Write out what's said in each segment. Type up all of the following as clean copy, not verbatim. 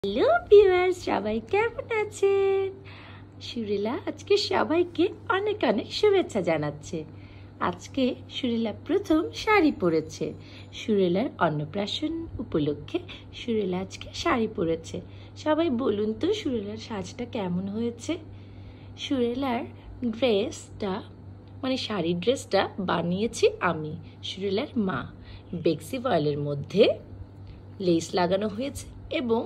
Hello viewers, সবাই কেমন আছেন? সুরেলা আজকে সবাইকে অনেক অনেক শুভেচ্ছা জানাচ্ছে। আজকে সুরেলা প্রথম শাড়ি পরেছে। সুরেলার অন্নপ্রাশন উপলক্ষে সুরেলা আজকে শাড়ি পরেছে। সবাই বলুন তো সুরেলার সাজটা কেমন হয়েছে? সুরেলার ড্রেসটা মানে শাড়ির ড্রেসটা বানিয়েছি আমি, সুরেলার মা। বেক্সি ভয়েলের মধ্যে লেস লাগানো হয়েছে এবং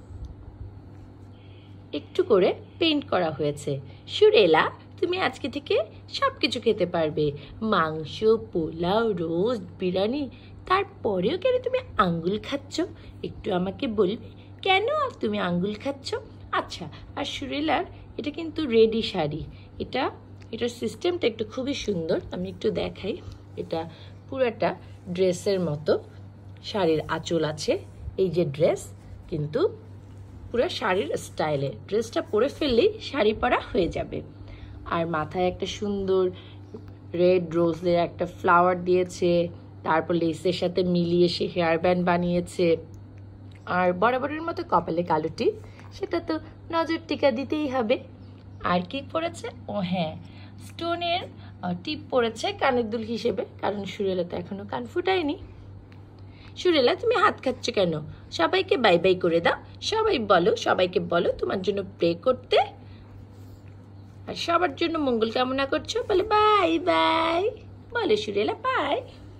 একটু করে পেইন্ট করা হয়েছে। সুরেলা, তুমি আজকে থেকে সব কিছু খেতে পারবে, মাংস, পোলাও, রোস্ট, বিরিয়ানি। তারপরেও কেন তুমি আঙ্গুল খাচ্ছ? একটু আমাকে বলবে কেন তুমি আঙ্গুল খাচ্ছ? আচ্ছা, আর সুরেলার এটা কিন্তু রেডি শাড়ি। এটার সিস্টেমটা একটু খুবই সুন্দর, আমি একটু দেখাই। এটা পুরাটা ড্রেসের মতো, শাড়ির আঁচল আছে। এই যে ড্রেস কিন্তু পুরো শাড়ির স্টাইলে, ড্রেসটা পরে ফেললেই শাড়ি পরা হয়ে যাবে। আর মাথায় একটা সুন্দর রেড রোজের একটা ফ্লাওয়ার দিয়েছে, তারপর লেসের সাথে মিলিয়ে সে হেয়ার ব্যান্ড বানিয়েছে। আর বরাবরের মতো কপালে কালো টিপ, সেটা তো নজর টিকা দিতেই হবে। আর কি পরেছে? ও হ্যাঁ, স্টোনের টিপ পরেছে কানের দুল হিসেবে, কারণ সুরেলা তো এখনো কান ফুটায়নি। সুরেলা, তুমি হাত খাচ্ছ কেন? সবাইকে বাই বাই করে দাও। সবাইকে বলো তোমার জন্য প্রে করতে, আর সবার জন্য মঙ্গল কামনা করছো। বলে বাই বাই, বলে সুরেলা বাই।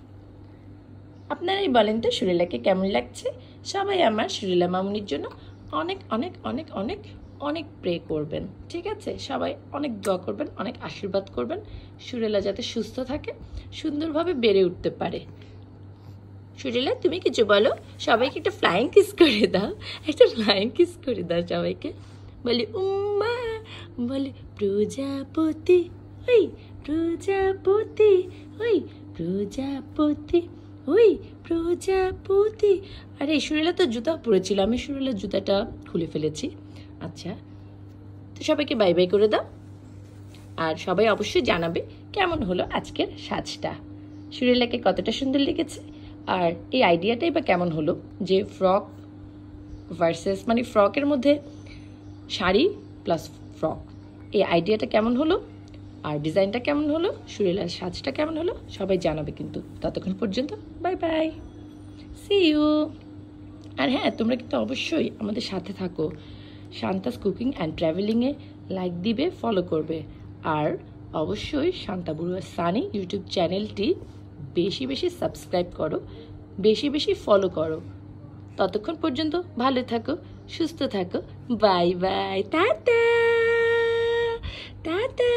আপনারাই বলেন তো সুরেলাকে কেমন লাগছে? সবাই আমার সুরেলা মামুনির জন্য অনেক অনেক অনেক অনেক অনেক প্রে করবেন, ঠিক আছে? সবাই অনেক দোয়া করবেন, অনেক আশীর্বাদ করবেন, সুরেলা যাতে সুস্থ থাকে, সুন্দরভাবে বেড়ে উঠতে পারে। সুরেলা, তুমি কিছু বলো, সবাইকে একটা ফ্লাইং কিস করে দাও, একটা ফ্লাইং কিস করে দাও সবাইকে। বলে উম্মা, বলে প্রজাপতি, ওই প্রজাপতি, ওই প্রজাপতি, ওই প্রজাপতি। আরে সুরেলা তো জুতা পরেছিল, আমি সুরেলার জুতাটা খুলে ফেলেছি। আচ্ছা, তো সবাইকে বাই বাই করে দাও। আর সবাই অবশ্যই জানাবে কেমন হলো আজকের সাজটা, সুরেলাকে কতটা সুন্দর লেগেছে। আর এই আইডিয়াটাই বা কেমন হলো যে ফ্রক ভার্সেস মানে ফ্রকের মধ্যে শাড়ি প্লাস ফ্রক, এই আইডিয়াটা কেমন হলো আর ডিজাইনটা কেমন হলো, সুরেলার সাজটা কেমন হলো, সবাই জানাবে কিন্তু। ততক্ষণ পর্যন্ত বাই বাই, সি ইউ। আর হ্যাঁ, তোমরা কিন্তু অবশ্যই আমাদের সাথে থাকো। শান্তাস কুকিং অ্যান্ড ট্রাভেলিংয়ে লাইক দিবে, ফলো করবে। আর অবশ্যই শান্তা বড়ুয়া সানি ইউটিউব চ্যানেলটি বেশি বেশি সাবস্ক্রাইব করো, বেশি বেশি ফলো করো। ততক্ষণ পর্যন্ত ভালো থাকো, সুস্থ থাকো। বাই বাই, টাটা টাটা।